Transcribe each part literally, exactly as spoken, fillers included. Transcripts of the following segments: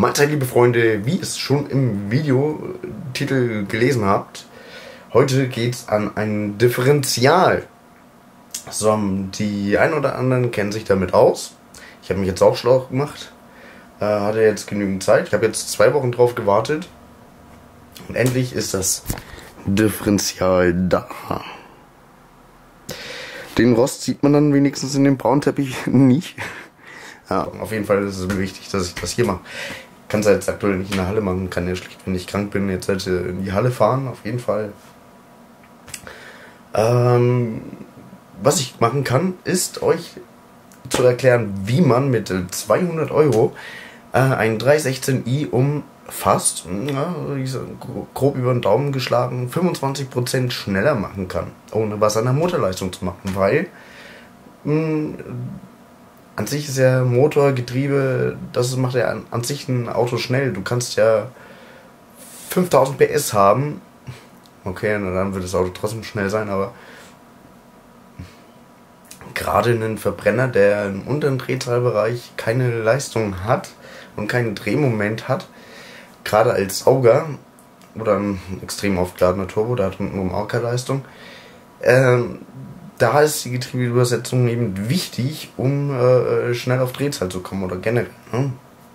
Mahlzeit, liebe Freunde, wie ihr es schon im Videotitel gelesen habt, heute geht es an ein Differential. So, die ein oder anderen kennen sich damit aus. Ich habe mich jetzt auch schlau gemacht, äh, hatte jetzt genügend Zeit. Ich habe jetzt zwei Wochen drauf gewartet und endlich ist das Differential da. Den Rost sieht man dann wenigstens in dem Braunteppich nicht. Ja, auf jeden Fall ist es mir wichtig, dass ich das hier mache. Ich kann es jetzt aktuell nicht in der Halle machen, kann ja schlicht, wenn ich krank bin, jetzt halt in die Halle fahren, auf jeden Fall. Ähm, was ich machen kann, ist euch zu erklären, wie man mit zweihundert Euro äh, einen drei sechzehn i umfasst, ja, grob über den Daumen geschlagen, fünfundzwanzig Prozent schneller machen kann, ohne was an der Motorleistung zu machen, weil mh, an sich ist ja Motor, Getriebe, das macht ja an, an sich ein Auto schnell. Du kannst ja fünftausend P S haben. Okay, dann wird das Auto trotzdem schnell sein, aber gerade einen Verbrenner, der im unteren Drehzahlbereich keine Leistung hat und keinen Drehmoment hat, gerade als Sauger oder ein extrem aufgeladener Turbo, der hat unten auch keine Leistung, ähm, da ist die Getriebeübersetzung eben wichtig, um äh, schnell auf Drehzahl zu kommen oder generell. Ne?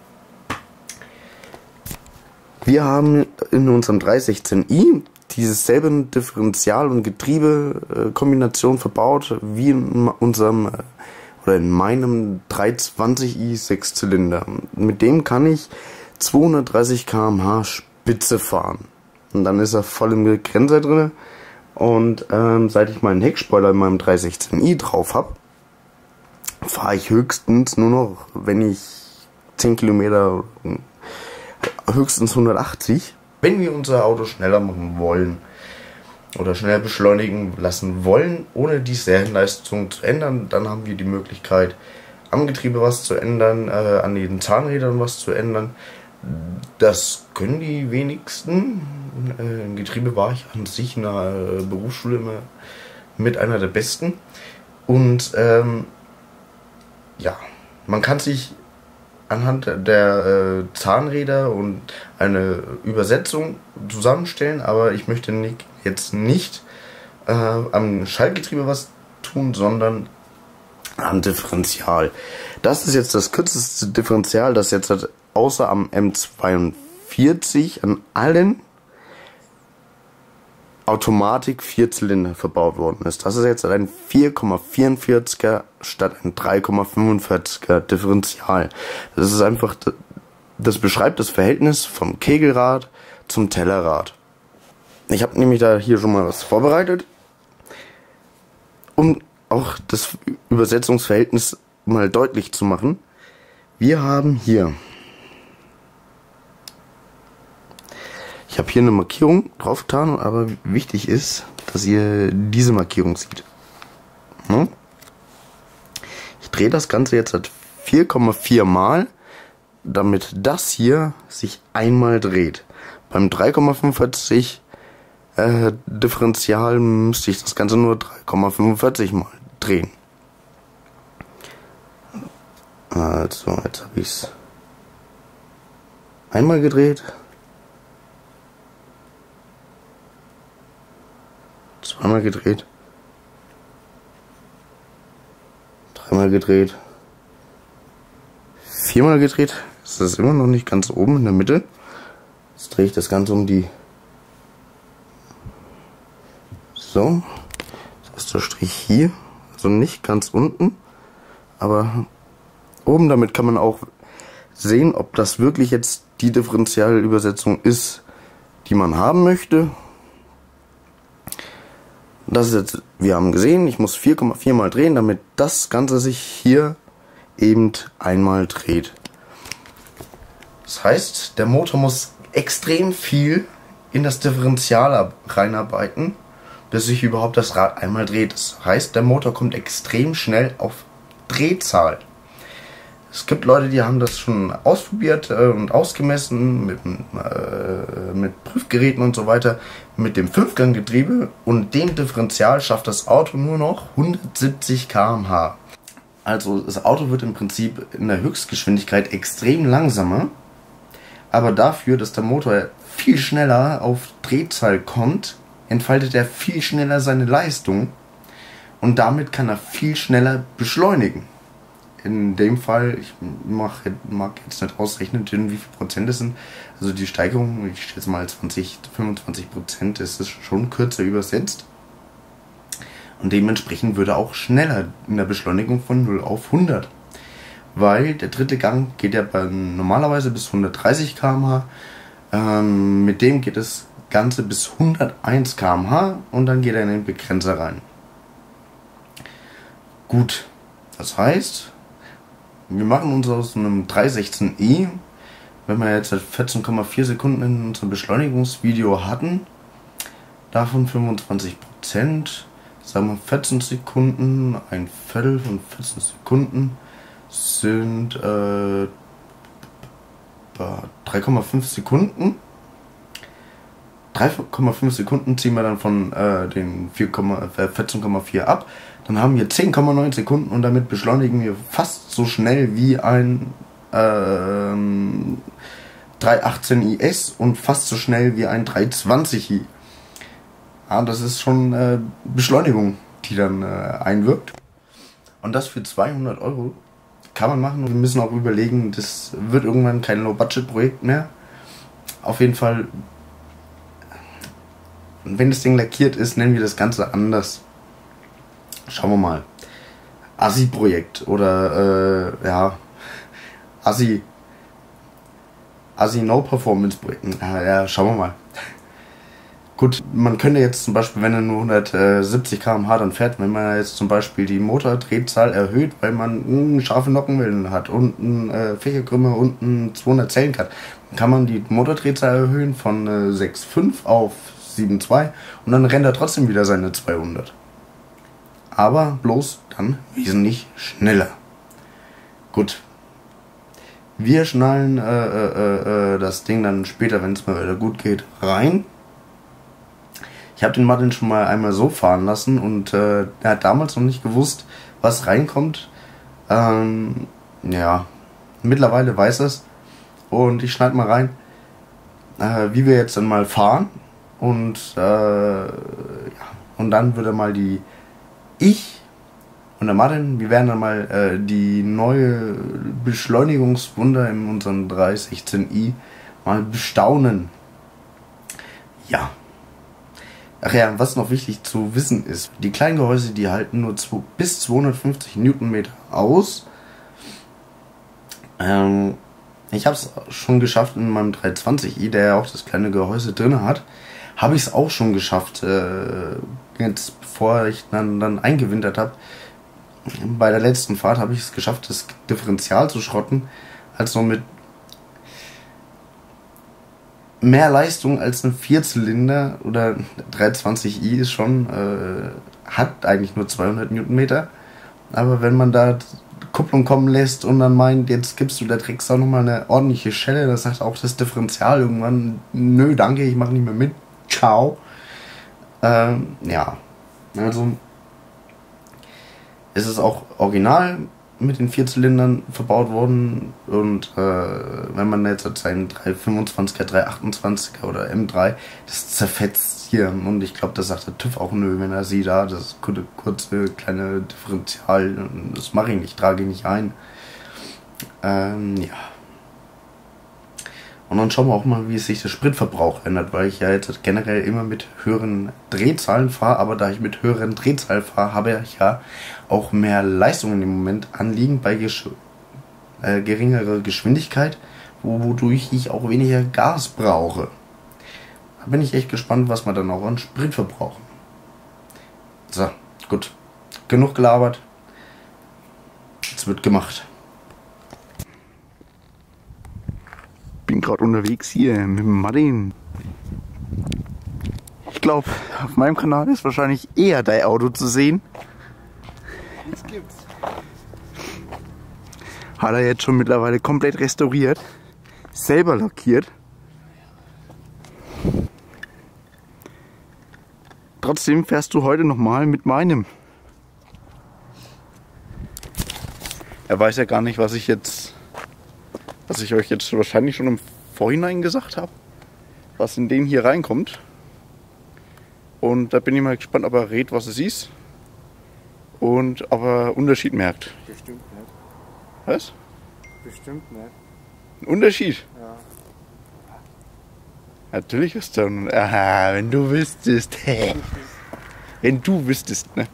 Wir haben in unserem drei sechzehn i dieses selbe Differential- und Getriebekombination verbaut wie in unserem oder in meinem drei zwanzig i Sechszylinder. Mit dem kann ich zweihundertdreißig Kilometer pro Stunde Spitze fahren. Und dann ist er voll im Begrenzer drin. Und ähm, seit ich meinen Heckspoiler in meinem drei sechzehn i drauf habe, fahre ich höchstens nur noch, wenn ich zehn Kilometer, höchstens hundertachtzig. Wenn wir unser Auto schneller machen wollen oder schneller beschleunigen lassen wollen, ohne die Serienleistung zu ändern, dann haben wir die Möglichkeit, am Getriebe was zu ändern, äh, an den Zahnrädern was zu ändern. Das können die wenigsten. Äh, Im Getriebe war ich an sich in der äh, Berufsschule immer mit einer der besten. Und ähm, ja, man kann sich anhand der äh, Zahnräder und eine Übersetzung zusammenstellen, aber ich möchte nicht, jetzt nicht äh, am Schaltgetriebe was tun, sondern am Differential. Das ist jetzt das kürzeste Differential, das jetzt hat, außer am M zweiundvierzig an allen Automatik Vierzylinder verbaut worden ist. Das ist jetzt ein vier Komma vierundvierziger statt ein drei Komma fünfundvierziger Differential. Das ist einfach, das beschreibt das Verhältnis vom Kegelrad zum Tellerrad. Ich habe nämlich da hier schon mal was vorbereitet, um auch das Übersetzungsverhältnis mal deutlich zu machen. Wir haben hier Ich habe hier eine Markierung drauf getan, aber wichtig ist, dass ihr diese Markierung seht. Ich drehe das Ganze jetzt halt vier Komma vier Mal, damit das hier sich einmal dreht. Beim drei Komma fünfundvierzig äh, Differential müsste ich das Ganze nur drei Komma fünfundvierzig Mal drehen. Also, jetzt habe ich es einmal gedreht. Zweimal gedreht, dreimal gedreht, viermal gedreht. Das ist immer noch nicht ganz oben in der Mitte. Jetzt drehe ich das Ganze um die. So, das ist der Strich hier, also nicht ganz unten, aber oben. Damit kann man auch sehen, ob das wirklich jetzt die Differentialübersetzung ist, die man haben möchte. Das ist jetzt, wir haben gesehen, ich muss vier Komma vier Mal drehen, damit das Ganze sich hier eben einmal dreht. Das heißt, der Motor muss extrem viel in das Differential reinarbeiten, bis sich überhaupt das Rad einmal dreht. Das heißt, der Motor kommt extrem schnell auf Drehzahl. Es gibt Leute, die haben das schon ausprobiert äh, und ausgemessen mit, äh, mit Prüfgeräten und so weiter, mit dem Fünfganggetriebe, und dem Differential schafft das Auto nur noch hundertsiebzig Kilometer pro Stunde. Also das Auto wird im Prinzip in der Höchstgeschwindigkeit extrem langsamer, Aber dafür, dass der Motor viel schneller auf Drehzahl kommt, entfaltet er viel schneller seine Leistung und damit kann er viel schneller beschleunigen. In dem Fall, ich mach, mag jetzt nicht ausrechnen, wie viel Prozent es sind, also die Steigerung, ich schätze mal zwanzig, fünfundzwanzig Prozent, ist es schon kürzer übersetzt. Und dementsprechend würde er auch schneller in der Beschleunigung von null auf hundert. Weil der dritte Gang geht ja bei, normalerweise bis hundertdreißig Kilometer pro Stunde. Ähm, mit dem geht das Ganze bis hunderteins Kilometer pro Stunde und dann geht er in den Begrenzer rein. Gut, das heißt, wir machen uns aus einem drei sechzehn i, wenn wir jetzt vierzehn Komma vier Sekunden in unserem Beschleunigungsvideo hatten, davon fünfundzwanzig Prozent, sagen wir vierzehn Sekunden, ein Viertel von vierzehn Sekunden sind äh, drei Komma fünf Sekunden. drei Komma fünf Sekunden ziehen wir dann von äh, den vierzehn Komma vier ab. Dann haben wir zehn Komma neun Sekunden und damit beschleunigen wir fast so schnell wie ein ähm, drei achtzehn i S und fast so schnell wie ein drei zwanzig i. Ja, das ist schon äh, Beschleunigung, die dann äh, einwirkt. Und das für zweihundert Euro kann man machen. Und wir müssen auch überlegen, das wird irgendwann kein Low-Budget-Projekt mehr. Auf jeden Fall, wenn das Ding lackiert ist, nennen wir das Ganze anders. Schauen wir mal. Assi-Projekt oder äh, ja, Assi Assi No-Performance-Projekt. Ja, ja, schauen wir mal. Gut, man könnte jetzt zum Beispiel, wenn er nur hundertsiebzig Kilometer pro Stunde dann fährt, wenn man jetzt zum Beispiel die Motordrehzahl erhöht, weil man mh, scharfe Nockenwellen hat und einen äh, Fächerkrümmer und einen zweihundert Zellen-Cut, dann kann man die Motordrehzahl erhöhen von äh, sechs Komma fünf auf sieben Komma zwei und dann rennt er trotzdem wieder seine zweihundert. Aber bloß dann wesentlich schneller. Gut. Wir schnallen äh, äh, äh, das Ding dann später, wenn es mal wieder gut geht, rein. Ich habe den Martin schon mal einmal so fahren lassen und äh, er hat damals noch nicht gewusst, was reinkommt. Ähm, ja, mittlerweile weiß es. Und ich schneide mal rein, äh, wie wir jetzt dann mal fahren. Und, äh, ja, und dann wird er mal die Ich und der Martin, wir werden dann mal äh, die neue Beschleunigungswunder in unserem drei sechzehn i mal bestaunen. Ja. Ach ja, was noch wichtig zu wissen ist, die kleinen Gehäuse, die halten nur zwei, bis zweihundertfünfzig Newtonmeter aus. Ähm, ich habe es schon geschafft in meinem drei zwanzig i, der ja auch das kleine Gehäuse drin hat, habe ich es auch schon geschafft, äh, jetzt bevor ich dann, dann eingewintert habe. Bei der letzten Fahrt habe ich es geschafft, das Differential zu schrotten, also mit mehr Leistung als ein Vierzylinder oder drei zwanzig i ist schon, äh, hat eigentlich nur zweihundert Newtonmeter, aber wenn man da Kupplung kommen lässt und dann meint, jetzt gibst du der Drecksau nochmal eine ordentliche Schelle, das sagt auch das Differential irgendwann, nö danke, ich mache nicht mehr mit, ciao. Ähm, ja, also es ist auch original mit den vier Zylindern verbaut worden und äh, wenn man jetzt seinen drei fünfundzwanziger, drei achtundzwanziger oder M drei, das zerfetzt hier und ich glaube, das sagt der TÜV auch nö, wenn er sieht, da das kurze, kurze kleine Differential, das mache ich nicht, trage ich nicht ein. Ähm, ja. Und dann schauen wir auch mal, wie sich der Spritverbrauch ändert, weil ich ja jetzt generell immer mit höheren Drehzahlen fahre, aber da ich mit höheren Drehzahlen fahre, habe ich ja auch mehr Leistung in dem Moment anliegen bei gesch äh, geringerer Geschwindigkeit, wodurch ich auch weniger Gas brauche. Da bin ich echt gespannt, was wir dann auch an Sprit verbrauchen. So, gut. Genug gelabert. Jetzt wird gemacht. Bin gerade unterwegs hier mit dem Martin. Ich glaube, auf meinem Kanal ist wahrscheinlich eher dein Auto zu sehen. Das gibt's. Hat er jetzt schon mittlerweile komplett restauriert. Selber lackiert. Trotzdem fährst du heute nochmal mit meinem. Er weiß ja gar nicht, was ich jetzt, was ich euch jetzt wahrscheinlich schon im Vorhinein gesagt habe, was in den hier reinkommt. Und da bin ich mal gespannt, ob er rät, was es ist. Und ob er Unterschied merkt. Bestimmt nicht. Was? Bestimmt nicht. Ein Unterschied? Ja. Natürlich ist da ein... Aha, wenn du wüsstest. Wenn du wüsstest, ne?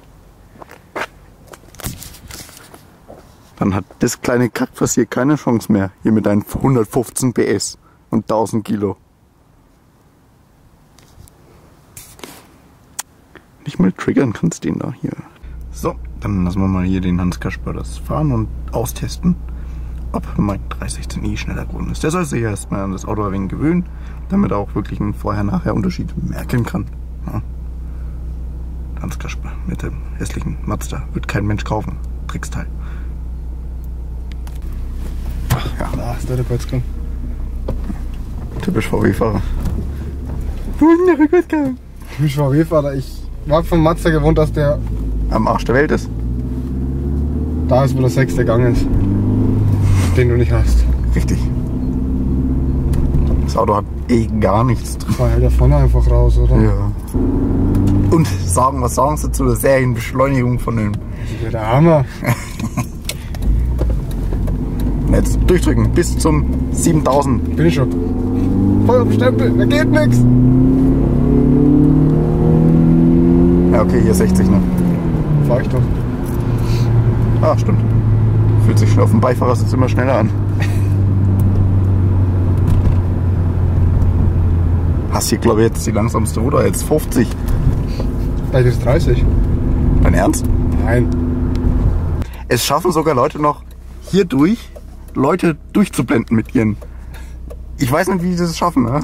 Dann hat das kleine Kackfass hier keine Chance mehr. Hier mit deinen hundertfünfzehn P S und tausend Kilo. Nicht mal triggern kannst du den da hier. So, dann lassen wir mal hier den Hans Kasper das fahren und austesten, ob mein drei sechzehn i schneller geworden ist. Der soll sich erstmal an das Auto ein wenig gewöhnen, damit er auch wirklich einen Vorher-Nachher-Unterschied merken kann. Ja. Hans Kasper mit dem hässlichen Mazda wird kein Mensch kaufen. Tricksteil. Ach ja. Da ist der Rückwärtsgang. Typisch V W-Fahrer. Wo ist denn der Rückwärtsgang? Typisch V W-Fahrer. Ich war von Mazda gewohnt, dass der Am Arsch der Welt ist. da ist, wo der sechste Gang ist. Den du nicht hast. Richtig. Das Auto hat eh gar nichts drin. Da hält er vorne einfach raus, oder? Ja. Und sagen, was sagen Sie zu der Serienbeschleunigung von dem? Das ist ja der Hammer. Jetzt durchdrücken bis zum siebentausend. Bin ich schon. Voll auf den Stempel, da geht nix. Ja, okay, hier sechzig, ne? Fahr ich doch. Ah, stimmt. Fühlt sich auf dem Beifahrersitz immer schneller an. Hast hier, glaube ich, jetzt die langsamste Ruder, jetzt fünfzig. Vielleicht ist dreißig. Dein Ernst? Nein. Es schaffen sogar Leute noch hier durch, Leute durchzublenden mit ihren. Ich weiß nicht, wie die das schaffen, ne?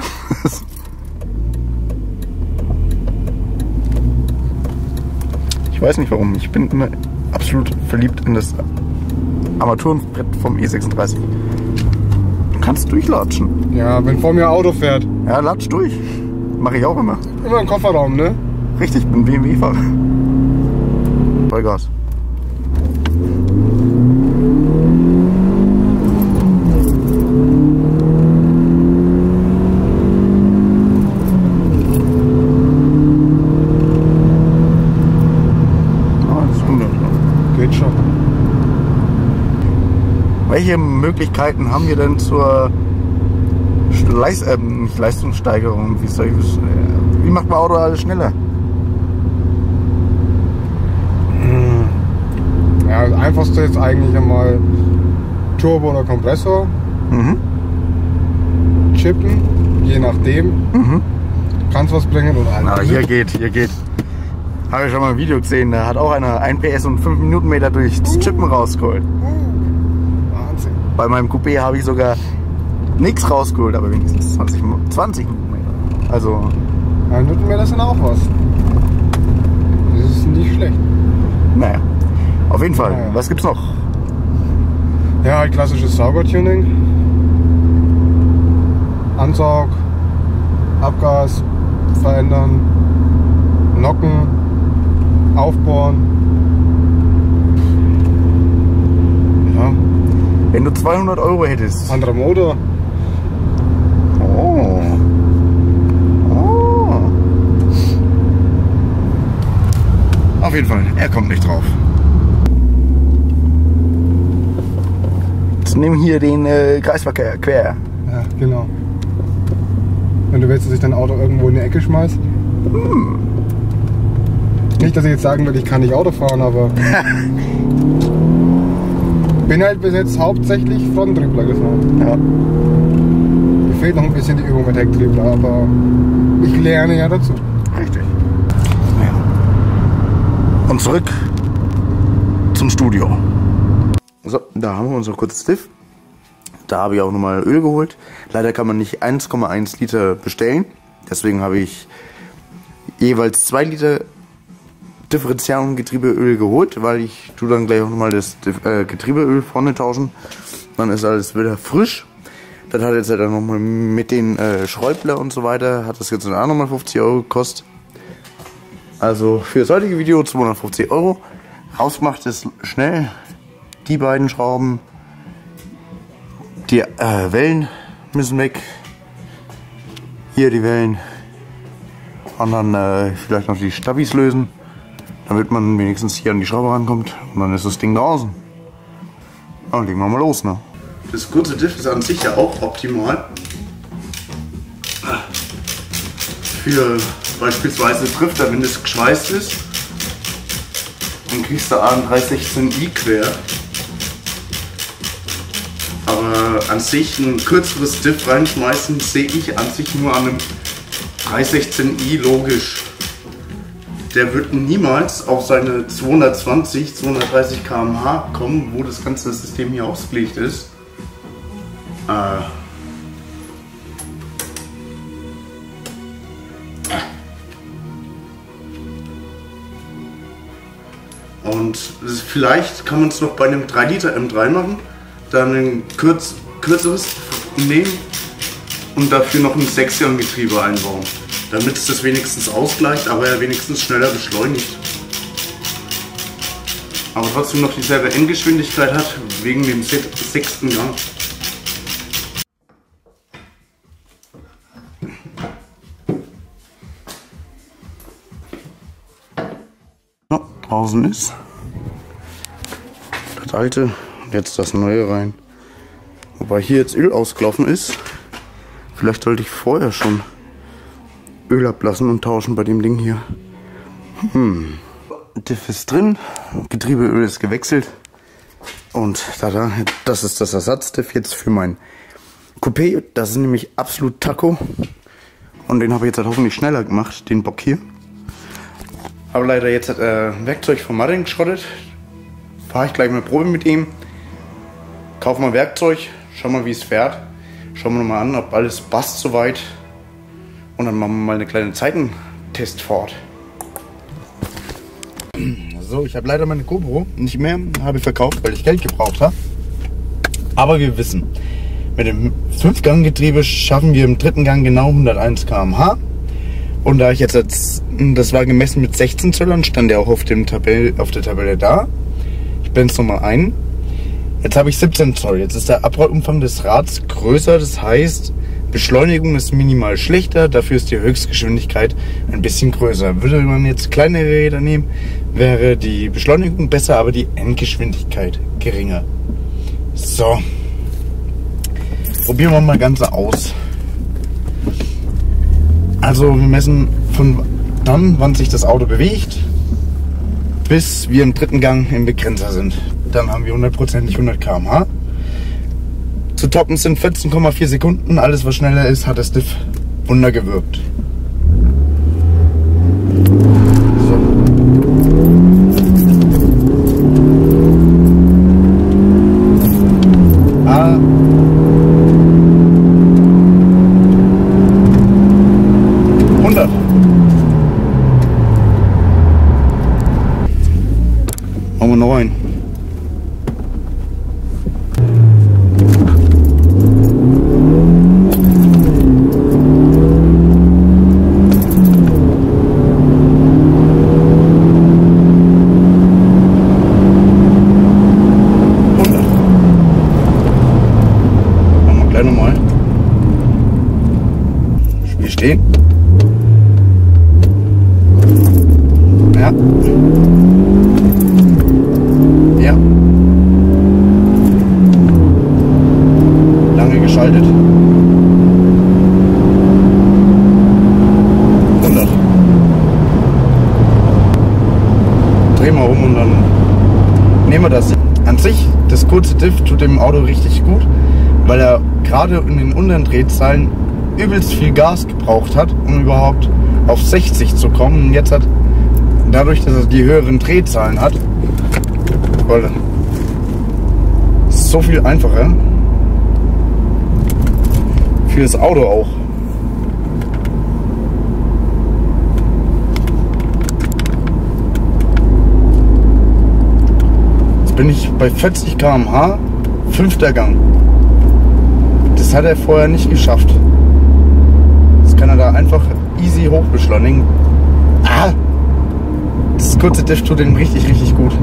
Ich weiß nicht warum. Ich bin immer absolut verliebt in das Armaturenbrett vom E sechsunddreißig. Du kannst durchlatschen. Ja, wenn vor mir ein Auto fährt. Ja, latsch durch. Mache ich auch immer. Immer im Kofferraum, ne? Richtig, ich bin B M W-Fahrer. Vollgas. Geht schon. Welche Möglichkeiten haben wir denn zur Leis äh, nicht Leistungssteigerung? Wie, soll ich, äh, wie macht man Auto alles schneller? Ja, das einfachste ist eigentlich einmal Turbo oder Kompressor. Mhm. Chippen, je nachdem. Mhm. Kann's was bringen oder Na, halt hier nicht. geht, hier geht. Habe ich schon mal ein Video gesehen, da hat auch einer ein P S und fünf Newtonmeter durch das Chippen rausgeholt. Wahnsinn. Bei meinem Coupé habe ich sogar nichts rausgeholt, aber wenigstens zwanzig, zwanzig Newtonmeter. Also, Ja, Newtonmeter sind auch was. Das ist nicht schlecht. naja. Auf jeden Fall. Naja. Was gibt's noch? Ja, halt klassisches Saugertuning. Ansaug, Abgas verändern, Nocken, aufbohren. Ja, Wenn du zweihundert Euro hättest. anderer Motor. Oh. Oh. Auf jeden Fall, er kommt nicht drauf. Jetzt nehmen hier den äh, Kreisverkehr quer. Ja, genau. Wenn du willst, dass ich dein Auto irgendwo in die Ecke schmeiß. Hm. Nicht, dass ich jetzt sagen will, ich kann nicht Auto fahren, aber bin halt bis jetzt hauptsächlich Fronttriebler gefahren. Ja. Mir fehlt noch ein bisschen die Übung mit Hecktriebler, aber ich lerne ja dazu. Richtig. Ja. Und zurück zum Studio. So, da haben wir unser kurzes Diff. Da habe ich auch nochmal Öl geholt. Leider kann man nicht eins Komma eins Liter bestellen. Deswegen habe ich jeweils zwei Liter Differential- und Getriebeöl geholt, weil ich tue dann gleich auch nochmal das äh, Getriebeöl vorne tauschen. Dann ist alles wieder frisch. Das hat jetzt halt dann nochmal mit den äh, Schräubler und so weiter, hat das jetzt auch nochmal fünfzig Euro gekostet. Also für das heutige Video zweihundertfünfzig Euro. Rausgemacht ist schnell. Die beiden Schrauben, die äh, Wellen müssen weg. Hier die Wellen. Und dann äh, vielleicht noch die Stabis lösen, damit man wenigstens hier an die Schraube rankommt. Und dann ist das Ding draußen. Dann legen wir mal los, ne? Das kurze Diff ist an sich ja auch optimal. Für beispielsweise Drifter, wenn es geschweißt ist. Dann kriegst du einen drei sechzehn i quer. Aber an sich ein kürzeres Diff reinschmeißen, sehe ich an sich nur an einem drei sechzehn i logisch. Der wird niemals auf seine zweihundertzwanzig, zweihundertdreißig Kilometer pro Stunde kommen, wo das ganze System hier ausgelegt ist. Äh. Und vielleicht kann man es noch bei einem drei Liter M drei machen, dann ein kürz, kürzeres nehmen und dafür noch ein Sechsgang-Getriebe einbauen, damit es das wenigstens ausgleicht, aber er wenigstens schneller beschleunigt. Aber trotzdem noch dieselbe Endgeschwindigkeit hat, wegen dem sechsten Gang. Ja, draußen ist das alte und jetzt das neue rein. Wobei hier jetzt Öl ausgelaufen ist. Vielleicht sollte ich vorher schon Öl ablassen und tauschen bei dem Ding hier. Hm. Diff ist drin, Getriebeöl ist gewechselt. Und tada, das ist das Ersatzdiff jetzt für mein Coupé. Das ist nämlich absolut Taco. Und den habe ich jetzt halt hoffentlich schneller gemacht, den Bock hier. Aber leider jetzt hat er äh, Werkzeug von Martin geschrottet. Fahre ich gleich mal Probe mit ihm. Kaufe mal Werkzeug, schau mal wie es fährt. Schauen wir noch mal an, ob alles passt soweit. Und dann machen wir mal eine kleine Zeitentestfahrt. So, ich habe leider meine GoPro nicht mehr, habe ich verkauft, weil ich Geld gebraucht habe. Aber wir wissen, mit dem fünf Gang Getriebe schaffen wir im dritten Gang genau hunderteins Kilometer pro Stunde. Und da ich jetzt, als, das war gemessen mit sechzehn Zöllern, stand der auch auf, dem Tabell, auf der Tabelle da. Ich blende es nochmal ein. Jetzt habe ich siebzehn Zoll. Jetzt ist der Abrollumfang des Rads größer. Das heißt, Beschleunigung ist minimal schlechter. Dafür ist die Höchstgeschwindigkeit ein bisschen größer. Würde man jetzt kleinere Räder nehmen, wäre die Beschleunigung besser, aber die Endgeschwindigkeit geringer. So. Probieren wir mal Ganze aus. Also wir messen von dann, wann sich das Auto bewegt, bis wir im dritten Gang im Begrenzer sind. Dann haben wir hundertprozentig hundert Kilometer pro Stunde. Zu toppen sind vierzehn Komma vier Sekunden. Alles was schneller ist, hat das Diff Wunder gewirkt. So. Ah. hundert. Machen wir noch rein. Stehen. Ja. Ja. Lange geschaltet. hundert. Drehen wir um und dann nehmen wir das. An sich, das kurze Diff tut dem Auto richtig gut, weil er gerade in den unteren Drehzahlen übelst viel Gas gebraucht hat, um überhaupt auf sechzig zu kommen. Und jetzt hat, dadurch, dass er die höheren Drehzahlen hat, weil so viel einfacher für das Auto auch. Jetzt bin ich bei vierzig Kilometer pro Stunde, fünfter Gang. Das hat er vorher nicht geschafft. Kann er da einfach easy hoch beschleunigen. Ah! Das kurze Diff tut ihm richtig, richtig gut.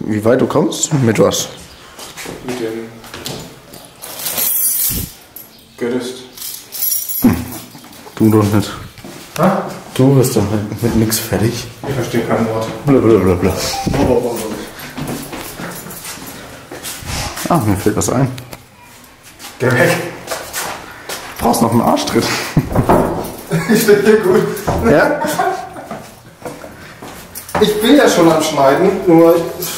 wie weit du kommst? Mit was? Mit dem Gerüst. Hm. Du doch nicht. Ha? Du bist doch mit, mit nix fertig. Ich verstehe kein Wort. Blablabla. Ah, mir fällt was ein. Geh weg. Du brauchst noch einen Arschtritt. Ich stehe dir gut. Ja? Ich bin ja schon am Schneiden, nur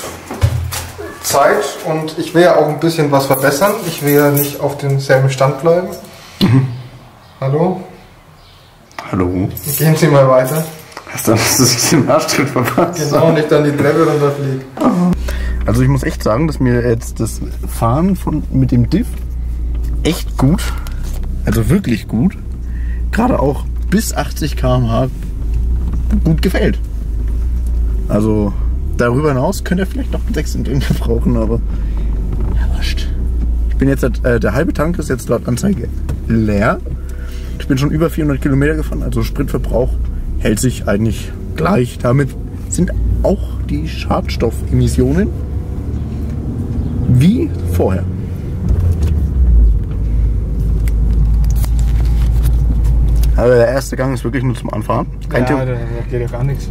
Zeit und ich will ja auch ein bisschen was verbessern. Ich will ja nicht auf demselben Stand bleiben. Mhm. Hallo? Hallo? Gehen Sie mal weiter. Hast du den Arschtritt verpasst? Genau, nicht dann die Treppe runterfliegen. Also ich muss echt sagen, dass mir jetzt das Fahren von, mit dem Diff echt gut, also wirklich gut, gerade auch bis achtzig Kilometer pro Stunde gut gefällt. Also darüber hinaus könnt ihr vielleicht noch einen sechsten drin gebrauchen, aber ja, wurscht. Ich bin jetzt, äh, der halbe Tank ist jetzt laut Anzeige leer. Ich bin schon über vierhundert Kilometer gefahren, also Spritverbrauch hält sich eigentlich gleich. Damit sind auch die Schadstoffemissionen wie vorher. Aber der erste Gang ist wirklich nur zum Anfahren. Kein ja, da geht ja gar nichts.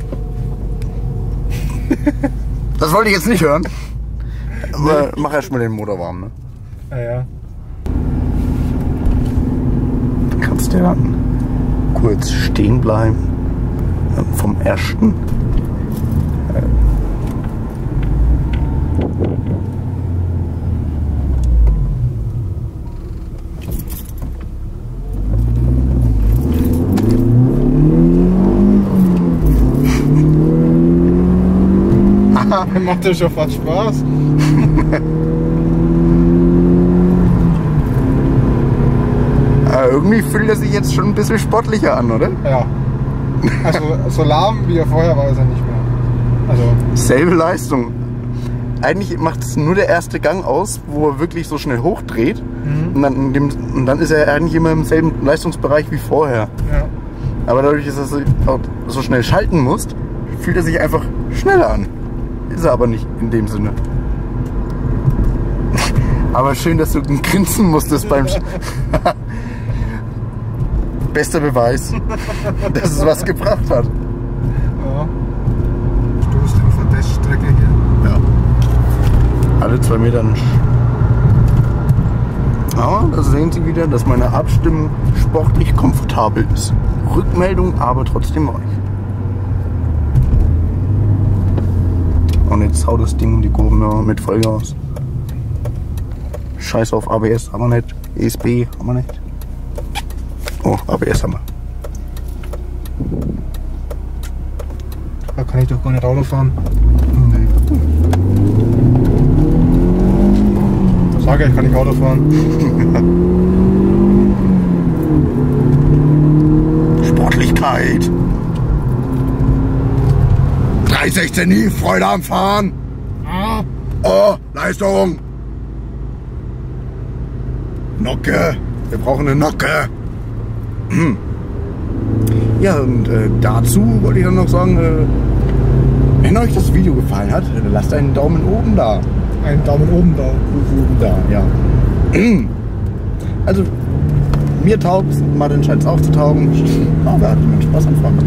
Das wollte ich jetzt nicht hören. Aber mach erst mal den Motor warm, ne? Ja, ja. Dann kannst du ja kurz stehen bleiben. Vom ersten. Macht ja schon fast Spaß. Aber irgendwie fühlt er sich jetzt schon ein bisschen sportlicher an, oder? Ja. Also so lahm wie er vorher war, ist er nicht mehr. Also selbe Leistung. Eigentlich macht es nur der erste Gang aus, wo er wirklich so schnell hochdreht. Mhm. Und, dann in dem, und dann ist er eigentlich immer im selben Leistungsbereich wie vorher. Ja. Aber dadurch, dass er so, so schnell schalten muss, fühlt er sich einfach schneller an. Ist er aber nicht in dem Sinne. Aber schön, dass du grinsen musstest beim... Sch Bester Beweis, dass es was gebracht hat. Ja. Stoßt du von der Strecke hier? Ja. Alle zwei Meter. Aber da sehen Sie wieder, dass meine Abstimmung sportlich komfortabel ist. Rückmeldung aber trotzdem weich. Und jetzt haut das Ding in die Kurven ja, mit Vollgas. Scheiß auf A B S, haben wir nicht. E S B, haben wir nicht. Oh, A B S haben wir. Da kann ich doch gar nicht Auto fahren. Nee. Sag ja, ich kann nicht Auto fahren. Sportlichkeit. drei sechzehn i, Freude am Fahren. Ah. Oh, Leistung. Nocke. Wir brauchen eine Nocke. Ja, und äh, dazu wollte ich dann noch sagen, äh, wenn euch das Video gefallen hat, lasst einen Daumen oben da. Einen Daumen oben da. Oben da, ja. Also, mir taugt es, Martin scheint es auch zu taugen. Aber er hat immer Spaß am Fahren.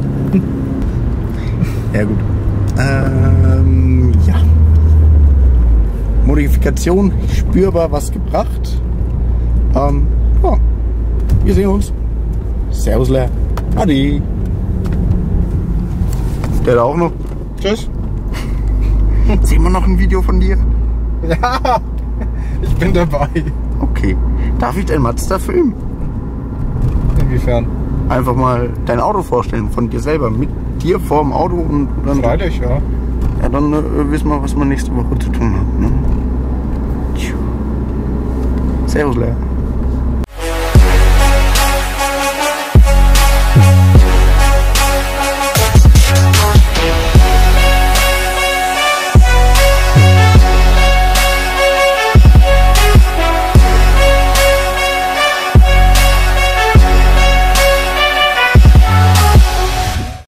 Ja, gut. Ähm, ja. Modifikation, spürbar was gebracht. Ähm, ja. Wir sehen uns. Servus, Leer. Adi. Der da auch noch. Tschüss. Sehen wir noch ein Video von dir? Ja, ich bin dabei. Okay. Darf ich dein Mazda filmen? Inwiefern? Einfach mal dein Auto vorstellen, von dir selber. Mit dir vorm Auto und dann. Freilich, ja. Ja, dann äh, wissen wir, was wir nächste Woche zu tun haben. Ne? Servus, Leer.